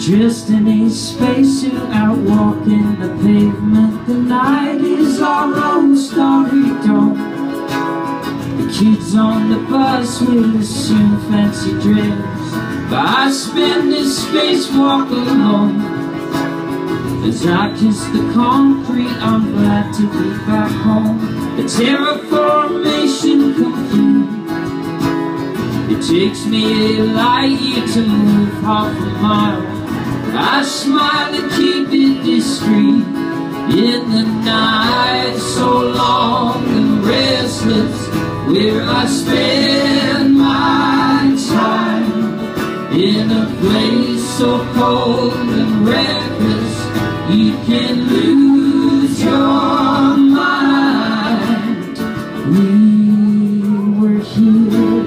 Dressed in a spacesuit, out walking the pavement. The night is our own starry dawn. The kids on the bus will assume fancy dress, but I spend this spacewalk alone. As I kiss the concrete, I'm glad to be back home. The terraformation complete. It takes me a light year to move half a mile. I smile and keep it discreet. In the night so long and restless, where I spend my time. In a place so cold and reckless, you can lose your mind. We were here.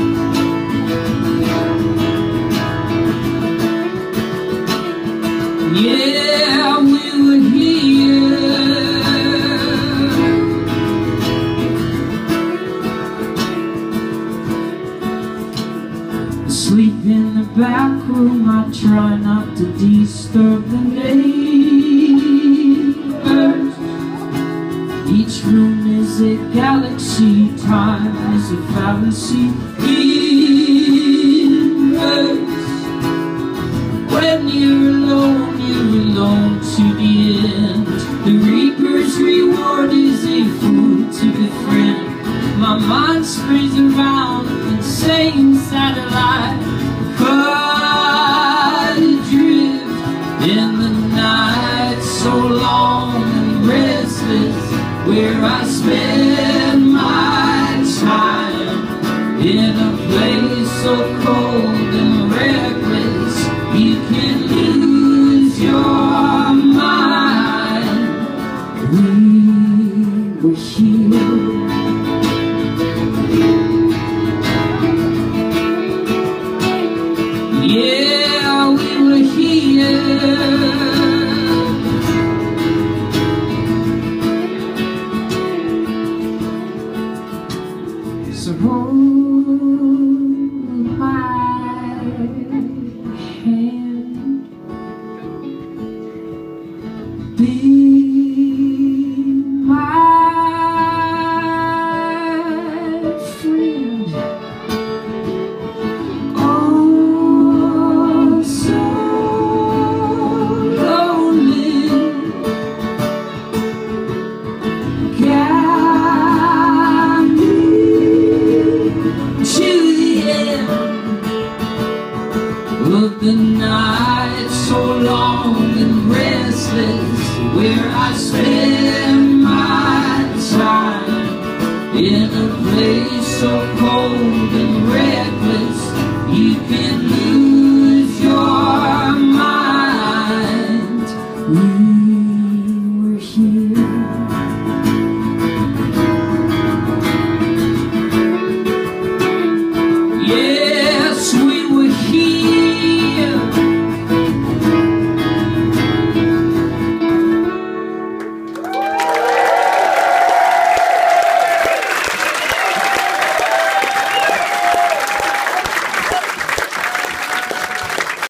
Yeah, we were here. Sleep in the back room, I try not to disturb the neighbors. Each room is a galaxy, time is a fallacy. When you're alone to the end. The Reaper's reward is a fool to befriend. My mind spins around, insane satellite, caught adrift in the night so long and restless, where I spend my time. In a place so cold and reckless, you can lose your mind. We were here. Yeah, we were here. So hold my hand, be my friend. Oh, so lonely. Guide me to the end of the night so long and restless, where I spend my time. In a place so cold and reckless, you can